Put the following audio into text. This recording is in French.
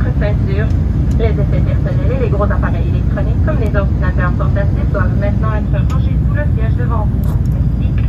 ceinture. Les effets personnels et les gros appareils électroniques comme les ordinateurs portatifs doivent maintenant être rangés sous le siège devant vous. Merci.